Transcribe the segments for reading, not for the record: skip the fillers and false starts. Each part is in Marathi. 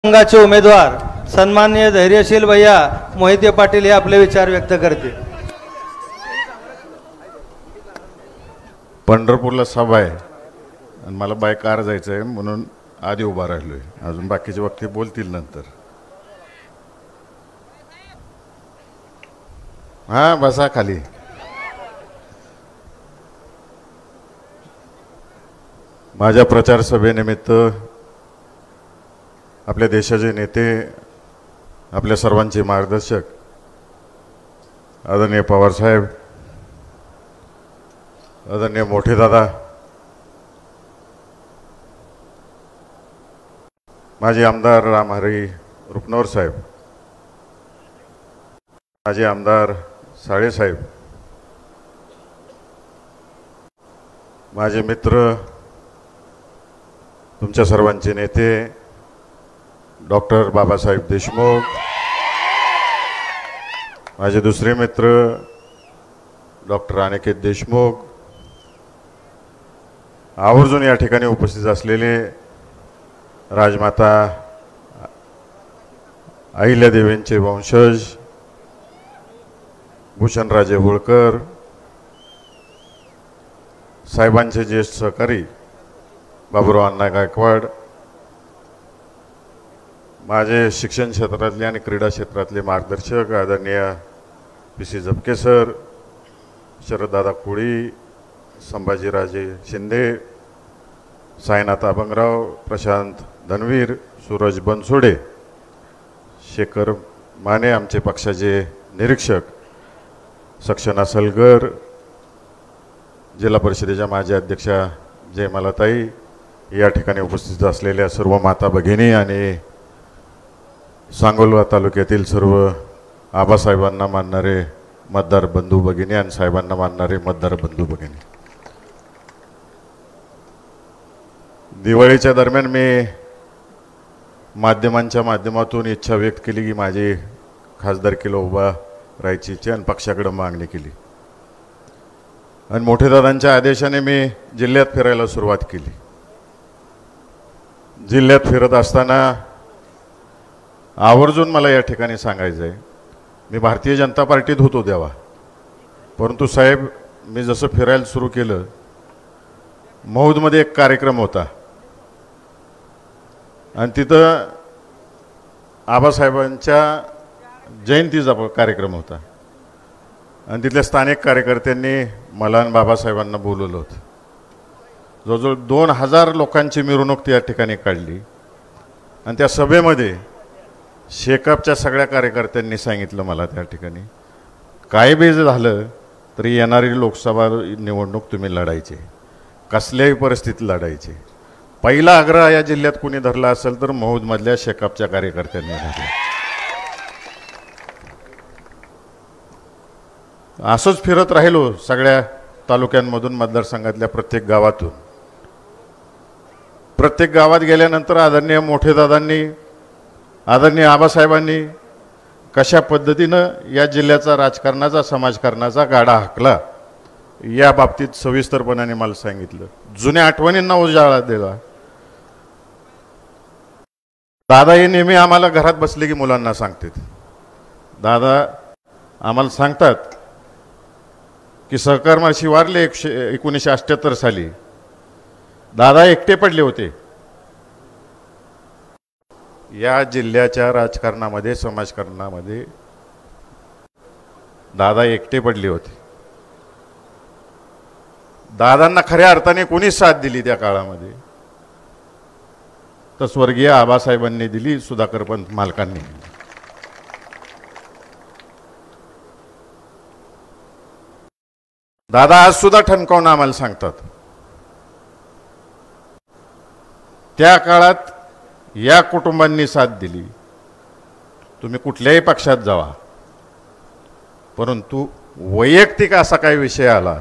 संघाचे उमेदवार सन्माननीय धैर्यशील भैया मोहिते पाटील हे आपले विचार व्यक्त करतील। पंढरपूरला सभा आहे आणि मला बाय कार जायचं आहे म्हणून आधी उभा राहिलोय। अजून बाकीचे वक्ते बोलतील नंतर। हां बसा खाली। माझ्या प्रचार सभेनिमित्त आपल्या देशाचे नेते, आपल्या सर्वांचे मार्गदर्शक आदरणीय पवार साहेब, आदरणीय मोठे दादा, माजी आमदार रामहरी रुपनवर साहेब, माजी आमदार साळे साहेब, माझे मित्र, तुमच्या सर्वांचे नेते डॉक्टर बाबासाहेब देशमुख, माझे दुसरे मित्र डॉक्टर अनिकेत देशमुख, आवर्जून या ठिकाणी उपस्थित असलेले राजमाता अहिल्यादेवींचे वंशज भूषणराजे होळकर, साहेबांचे ज्येष्ठ सहकारी बाबूराव अण्णा गायकवाड, माझे शिक्षण क्षेत्रातले आणि क्रीडा क्षेत्रातले मार्गदर्शक आदरणीय पी.सी. झपके सर, शरददादा कोळी, संभाजीराजे शिंदे, साईनाथ अभंगराव, प्रशांत धनवीर, सूरज बनसोडे, शेखर माने, आमचे पक्षाचे निरीक्षक सक्षना सलगर, जिल्हा परिषदेच्या माजी अध्यक्षा जयमालाताई, या ठिकाणी उपस्थित असलेल्या सर्व माता भगिनी आणि सांगोला तालुक्यातील सर्व आबासाहेबांना मानणारे मतदार बंधू भगिनी आणि साहेबांना मानणारे मतदार बंधू भगिनी, दिवाळीच्या दरम्यान मी माध्यमांच्या माध्यमातून इच्छा व्यक्त केली की माझी खासदारकीला उभा राहायची इच्छा आणि पक्षाकडे मागणी केली आणि मोठे दादांच्या आदेशाने मी जिल्ह्यात फिरायला सुरुवात केली। जिल्ह्यात फिरत असताना आवर्जून मला या ठिकाणी सांगायचं आहे, मी भारतीय जनता पार्टीत होतो तेव्हा, परंतु साहेब मी जसं फिरायला सुरू केलं, मौदमध्ये एक कार्यक्रम होता आणि तिथं आबासाहेबांच्या जयंतीचा कार्यक्रम होता आणि तिथल्या स्थानिक कार्यकर्त्यांनी मला आणि बाबासाहेबांना बोलवलं होतं। जवळजवळ 2000 लोकांची मिरवणूक त्या ठिकाणी काढली आणि त्या सभेमध्ये शेकापच्या सगळ्या कार्यकर्त्यांनी सांगितलं मला त्या ठिकाणी, काय बी झालं तरी येणारी लोकसभा निवडणूक तुम्ही लढायची, कसल्याही परिस्थितीत लढायची। पहिला आग्रह या जिल्ह्यात कोणी धरला असेल तर मौदमधल्या शेकापच्या कार्यकर्त्यांनी धरला। असंच फिरत राहिलो सगळ्या तालुक्यांमधून, मतदारसंघातल्या प्रत्येक गावातून। प्रत्येक गावात गेल्यानंतर आदरणीय मोठे दादांनी, आदरणीय आबासाहेबांनी कशा पद्धतीनं या जिल्ह्याचा राजकारणाचा, समाजकारणाचा गाडा हाकला या बाबतीत सविस्तरपणाने मला सांगितलं, जुन्या आठवणींना उजाळा दिला। दादा हे नेहमी आम्हाला घरात बसले की मुलांना सांगतात, दादा आम्हाला सांगतात की सहकार माळशी वारले 1978 साली, दादा एकटे पडले होते या जिल्ह्याच्या राजकारणामध्ये, समाजकारणामध्ये दादा एकटे पडले होते। दादांना खऱ्या अर्थाने कोणी साथ दिली त्या काळामध्ये तर स्वर्गीय आबासाहेबांनी दिली, सुधाकर पंत मालकांनी। दादा आज सुद्धा ठणकावून आम्हाला सांगतात, त्या काळात या कुटुंबांनी साथ दिली, तुम्ही कुठल्याही पक्षात जावा, परंतु वैयक्तिक असा काही विषय आला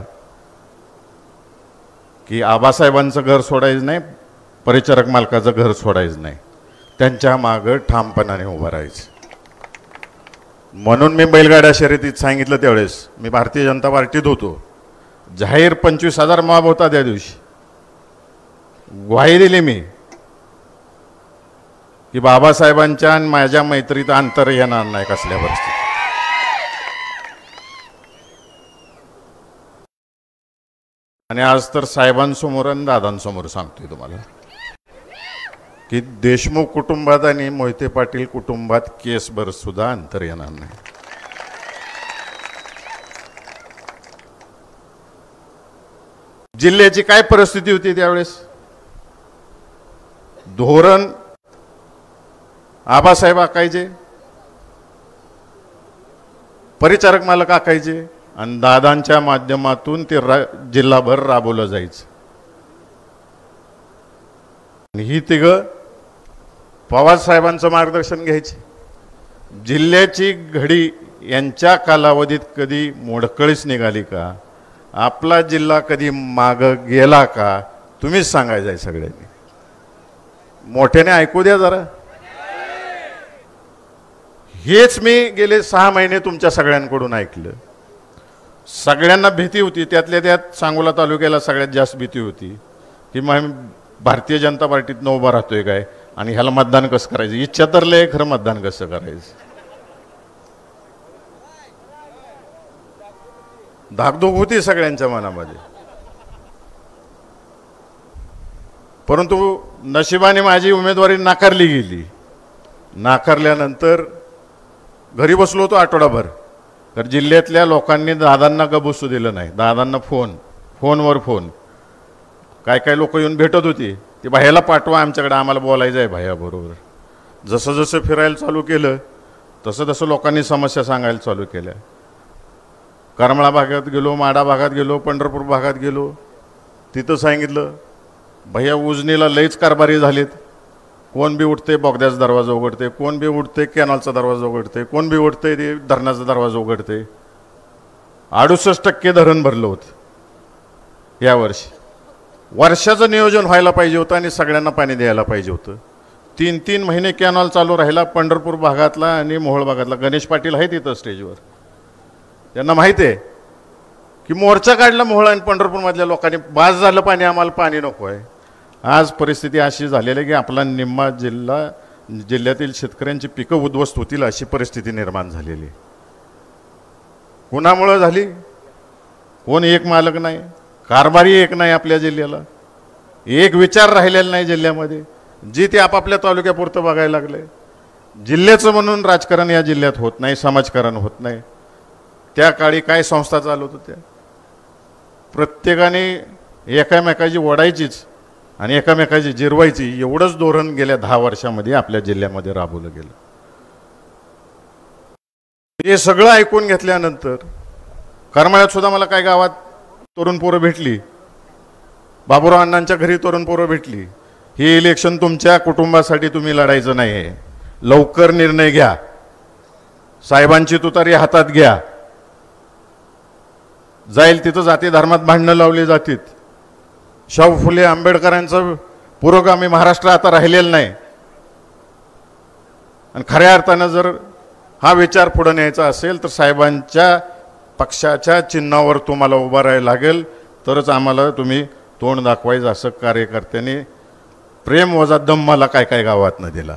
की आबासाहेबांचं घर सोडायचं नाही, परिचारक मालकाचं घर सोडायचं नाही, त्यांच्या मागं ठामपणाने उभं राहायचं। म्हणून मी बैलगाड्या शर्यतीत सांगितलं त्यावेळेस, मी भारतीय जनता पार्टीत होतो, जाहीर 25,000 मॉब होता त्या दिवशी, ग्वाही दिली मी की बाबासाहेबांच्या आणि माझ्या मैत्रीत अंतर येणार नाही कसल्या परिस्थितीत. आणि आज तर साहेबांसमोर आणि दादांसमोर सांगतोय तुम्हाला की देशमुख कुटुंबात आणि मोहिते पाटील कुटुंबात केसभर सुद्धा अंतर येणार नाही. जिल्ह्याची काय परिस्थिती होती त्यावेळेस? धोरण आबासाहेब आखायचे, परिचारक मालक आखायचे आणि दादांच्या माध्यमातून ते जिल्हाभर राबवलं जायचं. आणि ही तिघं पवार साहेबांचं मार्गदर्शन घ्यायचे. जिल्ह्याची घडी यांच्या कालावधीत कधी मोडकळीच निघाली का? आपला जिल्हा कधी माग गेला का? तुम्हीच सांगायचं आहे सगळ्यांनी. मोठ्याने ऐकू द्या जरा. हेच मी गेले 6 महिने तुमच्या सगळ्यांकडून ऐकलं. सगळ्यांना भीती होती, त्यातल्या त्यात सांगोला तालुक्याला सगळ्यात जास्त भीती होती की मग भारतीय जनता पार्टीतनं उभा राहतोय काय आणि ह्याला मतदान कसं करायचं. इच्छा तर लय, खरं मतदान कसं करायचं. धाकधूक होती सगळ्यांच्या मनामध्ये. परंतु नशिबाने माझी उमेदवारी नाकारली गेली. नाकारल्यानंतर घरी बसलो होतो आठवडाभर. तर जिल्ह्यातल्या लोकांनी दादांना गबसू दिलं नाही. दादांना फोनवर फोन काय काय लोक येऊन भेटत होती. ती भायाला पाठवा आमच्याकडे, आम्हाला बोलायचं आहे भायाबरोबर. जसं जसं फिरायला चालू केलं तसं तसं लोकांनी समस्या सांगायला चालू केल्या. करमाळा भागात गेलो, माडा भागात गेलो, पंढरपूर भागात गेलो. तिथं सांगितलं भैया उजनीला लईच कारभारी झालेत. कोण बी उठते बोगद्याचा दरवाजा उघडते, कोण बी उठते कॅनलचा दरवाजा उघडते, कोण बी उठते ते धरणाचा दरवाजा उघडते. 68% धरण भरलं होतं यावर्षी. वर्षाचं नियोजन व्हायला पाहिजे होतं आणि सगळ्यांना पाणी द्यायला पाहिजे होतं. 3-3 महिने कॅनॉल चालू राहिला पंढरपूर भागातला आणि मोहोळ भागातला. गणेश पाटील आहे तिथं स्टेजवर. त्यांना माहिती आहे की मोर्चा काढला मोहोळ आणि पंढरपूरमधल्या लोकांनी, बास झालं पाणी, आम्हाला पाणी नको आहे. आज परिस्थिती अशी झालेली आहे की आपला निम्मा जिल्ह्यातील शेतकऱ्यांची पिकं उद्ध्वस्त होतील अशी परिस्थिती निर्माण झालेली. कुणामुळं झाली? कोण एक मालक नाही, कारभारी एक नाही आपल्या जिल्ह्याला. एक विचार राहिलेला नाही जिल्ह्यामध्ये. जी ते आपापल्या तालुक्यापुरतं बघायला लागले. जिल्ह्याचं म्हणून राजकारण या जिल्ह्यात होत नाही, समाजकारण होत नाही. त्या काळी काय संस्था चालवत होत्या? प्रत्येकाने एकामेकाची ओढायचीच आणि एकामेकाची जिरवायची, एवढंच धोरण गेल्या 10 वर्षामध्ये आपल्या जिल्ह्यामध्ये राबवलं गेलं. हे सगळं ऐकून घेतल्यानंतर करमाळ्यात सुद्धा मला काय गावात तरुण पोरं भेटली, बाबूराव अण्णांच्या घरी तरुण पोरं भेटली. हे इलेक्शन तुमच्या कुटुंबासाठी तुम्ही लढायचं नाही आहे, लवकर निर्णय घ्या, साहेबांची तुतारी हातात घ्या. जाईल तिथं जाती धर्मात भांडणं लावली जातील. शाहू फुले आंबेडकरांचं पुरोगामी महाराष्ट्र आता राहिलेलं नाही. आणि खऱ्या अर्थानं जर हा विचार पुढे न्यायचा असेल तर साहेबांच्या पक्षाच्या चिन्हावर तुम्हाला उभं राहायला लागेल, तरच आम्हाला तुम्ही तोंड दाखवायचं. असं कार्यकर्त्यांनी प्रेम वजा दम मला काय काय गावात न दिला.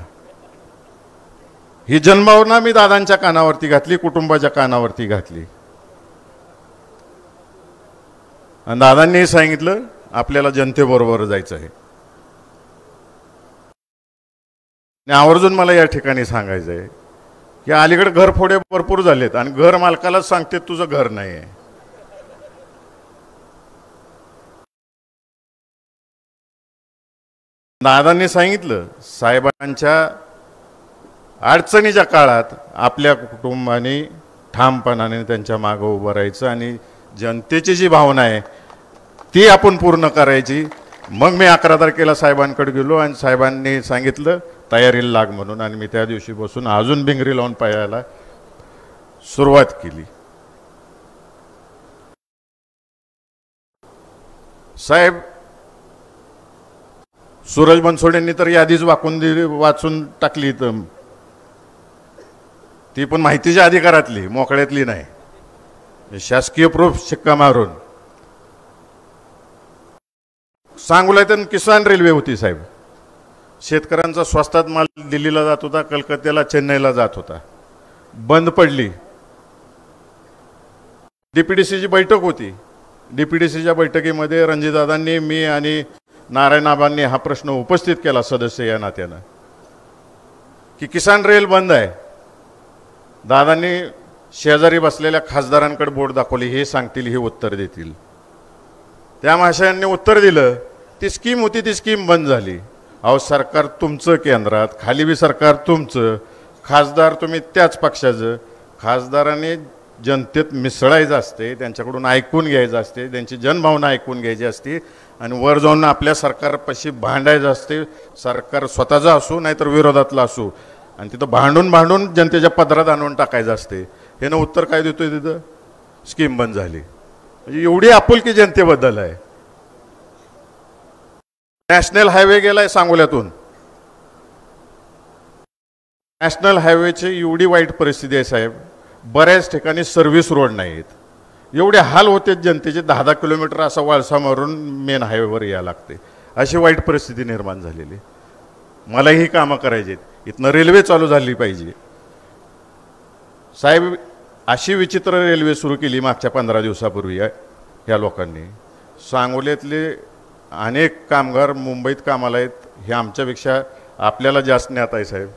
ही जन्मभावना मी दादांच्या कानावरती घातली, कुटुंबाच्या कानावरती घातली. आणि दादांनी सांगितलं आपल्याला जनतेबरोबर जायचं आहे. आणि आवर्जून मला या ठिकाणी सांगायचं आहे की अलीकडे घरफोडे भरपूर झालेत आणि घर मालकालाच सांगते तुझं घर नाही आहे. दादांनी सांगितलं साहेबांच्या अडचणीच्या काळात आपल्या कुटुंबाने ठामपणाने त्यांच्या मागं उभं राहायचं आणि जनतेची जी भावना आहे ती आपण पूर्ण करायची. मग मी 11 तारखेला साहेबांकडे गेलो आणि साहेबांनी सांगितलं तयारीला लाग म्हणून. आणि मी त्या दिवशी बसून अजून भिंगरी लावून पायाला सुरुवात केली. साहेब सूरज बनसोडेंनी तर यादीच वाचून टाकली, तर ती पण माहितीच्या अधिकारातली, मोकळ्यातली नाही, शासकीय प्रूफ शिक्का मारून. सांगोला तर किसान रेल्वे होती साहेब. शेतकऱ्यांचा स्वस्तात माल दिल्लीला जात होता, कलकत्त्याला, चेन्नईला जात होता, बंद पडली. डीपीडीसीची बैठक होती. डीपीडीसीच्या बैठकीमध्ये रणजितदादांनी, मी आणि नारायणआबांनी हा प्रश्न उपस्थित केला सदस्य या नात्यानं की किसान रेल बंद आहे. दादांनी शेजारी बसलेल्या खासदारांकडे बोट दाखवली, हे सांगतील, हे उत्तर देतील. त्या महाशयांनी उत्तर दिलं, ती स्कीम होती, ती स्कीम बंद झाली. अहो, सरकार तुमचं केंद्रात, खाली बी सरकार तुमचं, खासदार तुम्ही त्याच पक्षाचं. खासदारांनी जनतेत मिसळायचं असते, त्यांच्याकडून ऐकून घ्यायचं असते, त्यांची जनभावना ऐकून घ्यायची असते आणि वर जाऊन आपल्या सरकारपाशी भांडायचं असते. सरकार स्वतःचं असू नाहीतर विरोधातलं असू, आणि तिथं भांडून जनतेच्या पदरात आणून टाकायचं असते. हे ना उत्तर काय देतोय तिथं, स्कीम बंद झाली. म्हणजे एवढी आपुलकी जनतेबद्दल आहे. नॅशनल हायवे गेलाय सांगोल्यातून. नॅशनल हायवेची एवढी वाईट परिस्थिती आहे साहेब, बऱ्याच ठिकाणी सर्व्हिस रोड नाहीत. एवढे हाल होते जनतेचे, 10-10 किलोमीटर असा वाळसा मारून मेन हायवेवर यायला लागते. अशी वाईट परिस्थिती निर्माण झालेली. मला ही कामं करायची, इथनं रेल्वे चालू झाली पाहिजे साहेब. अशी विचित्र रेल्वे सुरू केली मागच्या 15 दिवसापूर्वी ह्या लोकांनी. सांगोल्यातले अनेक कामगार मुंबईत कामाला आहेत, हे आमच्यापेक्षा आपल्याला जास्त ज्ञात आहे साहेब.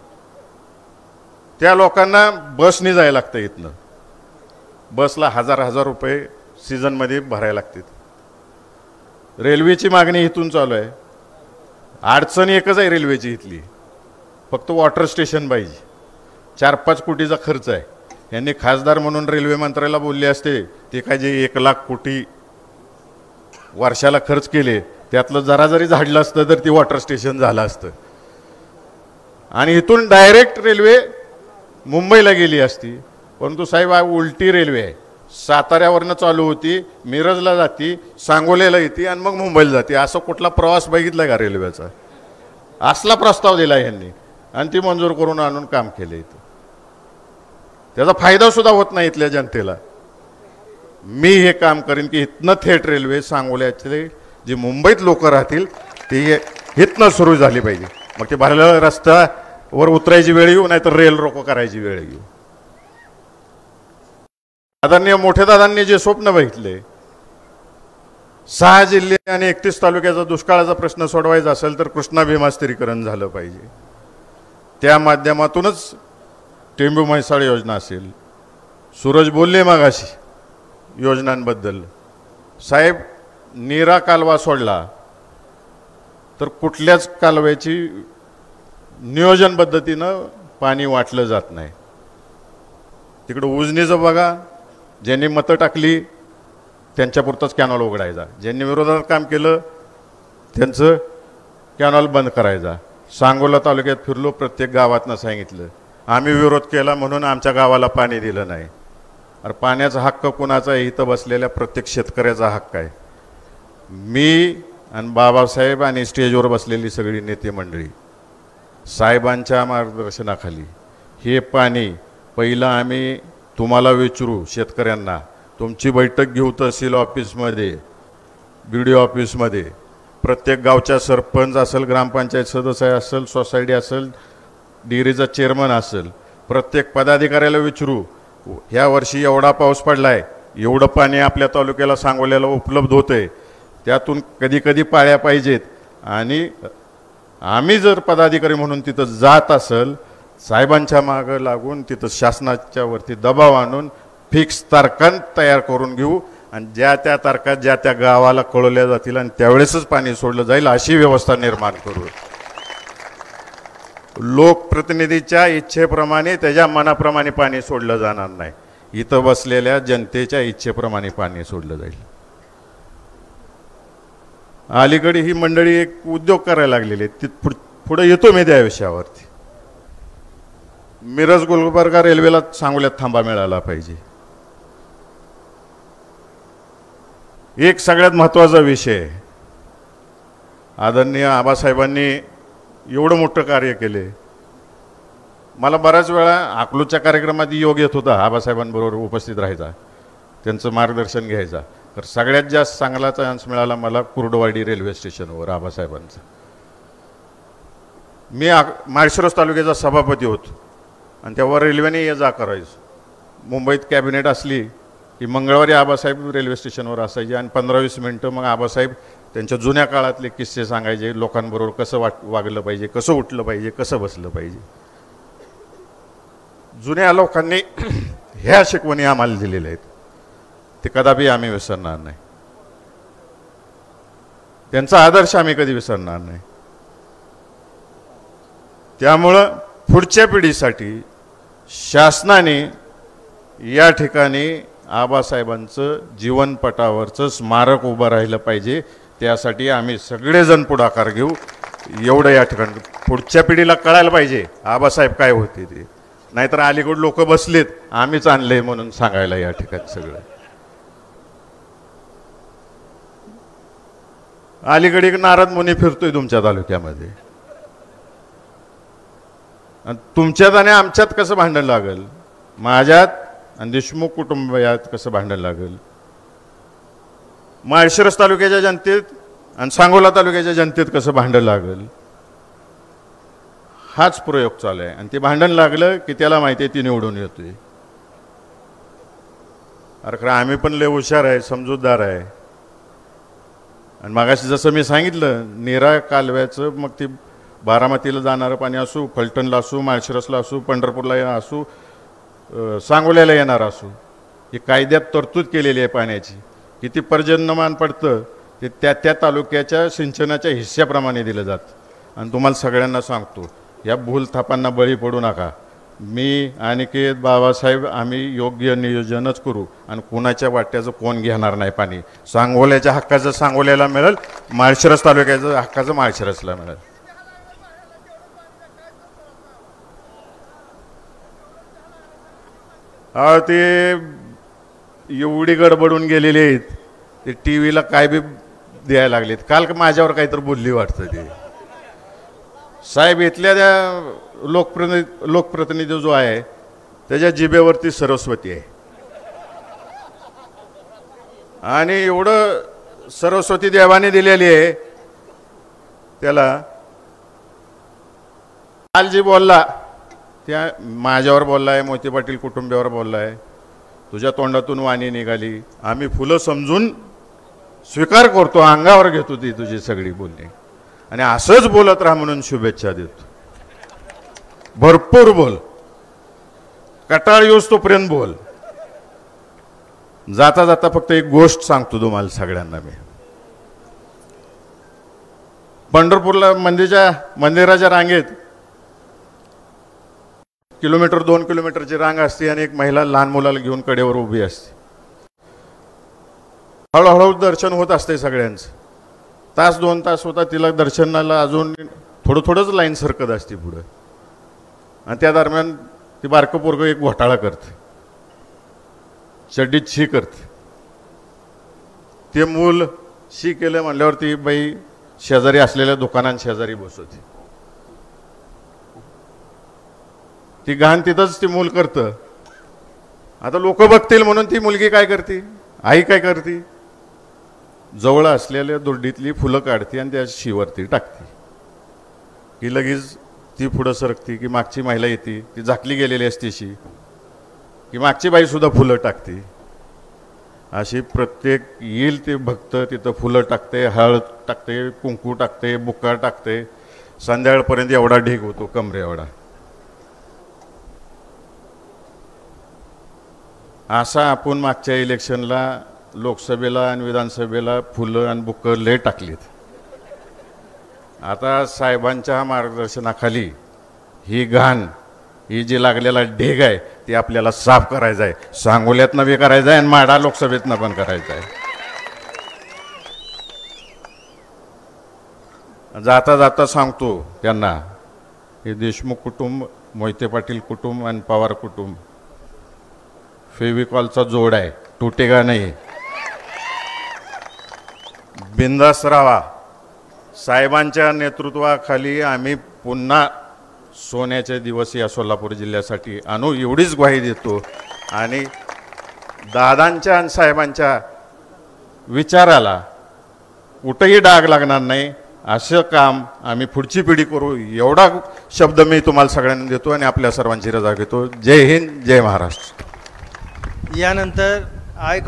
त्या लोकांना बसने जायला लागतं. इथनं बसला 1000 रुपये सीझनमध्ये भरायला लागतात. रेल्वेची मागणी इथून चालू आहे. अडचण एकच आहे रेल्वेची इथली, फक्त वॉटर स्टेशन पाहिजे. 4-5 कोटीचा खर्च आहे. यांनी खासदार म्हणून रेल्वे मंत्र्याला बोलले असते, ते काय जे 1 लाख कोटी वर्षाला खर्च केले, त्यातलं जरा जरी झाडलं असतं तर ती वॉटर स्टेशन झालं असतं. आणि इथून डायरेक्ट रेल्वे मुंबईला गेली असती. परंतु साहेब, उलटी रेल्वे आहे. साताऱ्यावरनं चालू होती, मिरजला जाती, सांगोल्याला येते आणि मग मुंबईला जाते. असं कुठला प्रवास बघितला का रेल्वेचा? असला प्रस्ताव दिला यांनी आणि ती मंजूर करून आणून काम केलं. इथं त्याचा फायदा सुद्धा होत नाही इथल्या जनतेला. मी हे काम करीन की इथनं थेट रेल्वे सांगोल्याचे जे मुंबईत लोक राहतील ते इथनं सुरू झाली पाहिजे. मग ते भरलेला रस्त्यावर उतरायची वेळ येऊ, नाहीतर रेल रोको करायची वेळ येऊ. आदरणीय मोठ्या दादांनी जे स्वप्न बघितले, 6 जिल्हे आणि 31 तालुक्याचा दुष्काळाचा प्रश्न सोडवायचा असेल तर कृष्णा भीमा स्थिरीकरण झालं पाहिजे. त्या माध्यमातूनच टेंबू म्हैसाळ योजना असेल. सूरज बोलले मगाशी योजनांबद्दल. साहेब, नीरा कालवा सोडला तर कुठल्याच कालव्याची नियोजन पद्धतीनं पाणी वाटलं जात नाही. तिकडं उजनीचं बघा, ज्यांनी मतं टाकली त्यांच्यापुरतंच कॅनॉल उघडायचा, ज्यांनी विरोधात काम केलं त्यांचं कॅनॉल बंद करायचा. सांगोला तालुक्यात फिरलो, प्रत्येक गावातनं सांगितलं आम्ही विरोध केला म्हणून आमच्या गावाला पाणी दिलं नाही. अरे पाण्याचा हक्क कुणाचा आहे? इथं बसलेल्या प्रत्येक शेतकऱ्याचा हक्क आहे. मी आणि बाबासाहेब आणि स्टेजवर बसलेली सगळी नेते मंडळी साहेबांच्या मार्गदर्शनाखाली हे पाणी पहिलं आम्ही तुम्हाला विचारू, शेतकऱ्यांना. तुमची बैठक घेऊ तहसील ऑफिसमध्ये, BDO ऑफिसमध्ये. प्रत्येक गावच्या सरपंच असेल, ग्रामपंचायत सदस्य असेल, सोसायटी असेल, डेअरीचा चेअरमन असेल, प्रत्येक पदाधिकाऱ्याला विचारू, ह्या वर्षी एवढा पाऊस पडला आहे, एवढं पाणी आपल्या तालुक्याला सांगोल्याला उपलब्ध होतंय, त्यातून कधी कधी पाळ्या पाहिजेत. आणि आम्ही जर पदाधिकारी म्हणून तिथं जात असेल, साहेबांच्या मागं लागून तिथं शासनाच्या वरती दबाव आणून फिक्स तारखा तयार करून घेऊ आणि ज्या त्या तारखा ज्या त्या गावाला कळवल्या जातील आणि त्यावेळेसच पाणी सोडलं जाईल, अशी व्यवस्था निर्माण करू. लोकप्रतिनिधीच्या इच्छेप्रमाणे, त्याच्या मनाप्रमाणे पाणी सोडलं जाणार नाही. इथं बसलेल्या जनतेच्या इच्छेप्रमाणे पाणी सोडलं जाईल. अलीकडे ही मंडळी एक उद्योग करायला लागलेली, ती पुढे येतो मी त्या विषयावरती. मिरज गुलबर्गा रेल्वेला सांगोल्यात थांबा मिळाला पाहिजे. एक सगळ्यात महत्त्वाचा विषय, आदरणीय आबासाहेबांनी एवढं मोठं कार्य केले. मला बऱ्याच वेळा अकलूजच्या कार्यक्रमात योग येत होता, आबासाहेबांबरोबर उपस्थित राहायचा, त्यांचं मार्गदर्शन घ्यायचा. तर सगळ्यात जास्त चांगला चान्स मिळाला मला कुर्डवाडी रेल्वे स्टेशनवर आबासाहेबांचा. मी माळशिरस तालुक्याचा सभापती होतो आणि तेव्हा रेल्वेने ये जा करायचो. मुंबईत कॅबिनेट असली की मंगळवारी आबासाहेब रेल्वे स्टेशनवर असायचे आणि 15-20 मिनटं मग आबासाहेब त्यांच्या जुन्या काळातले किस्से सांगायचे, लोकांबरोबर कसं वागलं पाहिजे, कसं उठलं पाहिजे, कसं बसलं पाहिजे. जुन्या लोकांनी ह्या शिकवणी आम्हाला दिलेल्या आहेत, ते कदापि आम्ही विसरणार नाही. त्यांचा आदर्श आम्ही कधी विसरणार नाही. त्यामुळं पुढच्या पिढीसाठी शासनाने या ठिकाणी आबासाहेबांचं जीवनपटावरचं स्मारक उभं राहिलं पाहिजे. त्यासाठी आम्ही सगळेजण पुढाकार घेऊ. एवढं या ठिकाणी पुढच्या पिढीला कळायला पाहिजे आबासाहेब काय होते ते. नाहीतर अलीकडे लोक बसलेत आम्हीच आणले म्हणून सांगायला या ठिकाणी सगळं. अलीकडे एक नारद मुनी फिरतोय तुमच्या तालुक्यामध्ये, तुमच्यात आणि आमच्यात कसं भांडण लागल, माझ्यात आणि देशमुख कुटुंबात कसं भांडण लागल, माळशिरस तालुक्याच्या जनतेत आणि सांगोला तालुक्याच्या जनतेत कसं भांडण लागल, हाच प्रयोग चालू आहे. आणि ते भांडण लागलं की त्याला माहिती आहे ती निवडून येतोय. अरे खरं आम्ही पण लय हुशार आहे, समजूतदार आहे. आणि मागाशी जसं मी सांगितलं, नीरा कालव्याचं मग ती बारामतीला जाणारं पाणी असू, फलटणला असू, माळशिरसला असू, पंढरपूरला असू, सांगोल्याला येणार असू, ही कायद्यात तरतूद केलेली आहे पाण्याची. किती पर्जन्यमान पडतं ते त्या त्या तालुक्याच्या सिंचनाच्या हिस्स्याप्रमाणे दिलं जातं. आणि तुम्हाला सगळ्यांना सांगतो, या भूलथापांना बळी पडू नका. मी अनिकेत बाबासाहेब आम्ही योग्य नियोजनच करू आणि कोणाच्या वाट्याचं कोण घेणार नाही पाणी. सांगोल्याच्या हक्काचं सांगोल्याला मिळेल, माळशिरस तालुक्याचं हक्काचं माळशिरसला मिळेल. ते एवढी गडबडून गेलेले आहेत, ते टी व्हीला काय बी द्यायला लागलेत. काल माझ्यावर काहीतरी बोलली वाटतं ते साहेब. इथल्या त्या लोकप्रतिनिधी जो आहे त्याच्या जिभेवरती सरस्वती आहे. आणि एवढं सरस्वती देवाने दिलेली आहे त्याला. काल जी बोलला त्या माझ्यावर बोललाय, मोहिते पाटील कुटुंबियावर बोललाय, तुझ्या तोंडातून वाणी निघाली, आम्ही फुलं समजून स्वीकार करतो, अंगावर घेतो ती तुझी सगळी बोलणी. आणि असंच बोलत राहा म्हणून शुभेच्छा देतो. भरपूर बोल, कटाळ येऊस तोपर्यंत बोल. जाता जाता फक्त एक गोष्ट सांगतो तुम्हाला सगळ्यांना. मी पंढरपूरला मंदिराच्या रांगेत 2 किलोमीटरची रांग असते आणि एक महिला लहान मुलाला घेऊन कडेवर उभी असते. हळूहळू दर्शन होत असते सगळ्यांचं. 1-2 तास होता तिला दर्शनाला, अजून थोडंच लाईन सरकत असते पुढं. आणि त्या दरम्यान ती बारकं पोरगं एक घोटाळा करते, चड्डीत शी करते. ते मूल शी केलं म्हणल्यावर ती बाई शेजारी असलेल्या दुकानांशेजारी बसवते. ती घाण तिथंच ती मूल करतं. आता लोक बघतील म्हणून ती मुलगी काय करते, आई काय करते, जवळ असलेल्या दुर्डीतली फुलं काढते आणि त्या शिवरती टाकते. की लगेच ती पुढं सरकते की मागची महिला येते, ती झाकली गेलेली असते शी, की मागची बाई सुद्धा फुलं टाकते. अशी प्रत्येक येईल ते भक्त तिथं फुलं टाकते, हळद टाकते, कुंकू टाकते, बुक्का टाकते. संध्याकाळपर्यंत एवढा ढीग होतो, कमरे एवढा. असा आपण मागच्या इलेक्शनला लोकसभेला आणि विधानसभेला फुलं आणि बुक्कं लय टाकलीत. आता साहेबांच्या मार्गदर्शनाखाली ही घाण, ही जी लागलेला ढेग आहे ती आपल्याला साफ करायचं आहे. सांगोल्यातनं बी करायचं आहे आणि माढा लोकसभेतनं पण करायचं आहे. जाता जाता सांगतो त्यांना, हे देशमुख कुटुंब, मोहिते पाटील कुटुंब आणि पवार कुटुंब फेविकॉलचा जोड आहे, तुटेगा नाही. बिंदास राहा. साहेबांच्या नेतृत्वाखाली आम्ही पुन्हा सोन्याचे दिवस या सोलापूर जिल्ह्यासाठी आणू, एवढीच ग्वाही देतो. आणि दादांच्या आणि साहेबांच्या विचाराला कुठेही डाग लागणार नाही. असं काम आम्ही पुढची पिढी करू एवढा शब्द मी तुम्हाला सगळ्यांना देतो आणि आपल्या सर्वांची रजा घेतो. जय हिंद, जय महाराष्ट्र. यानंतर आय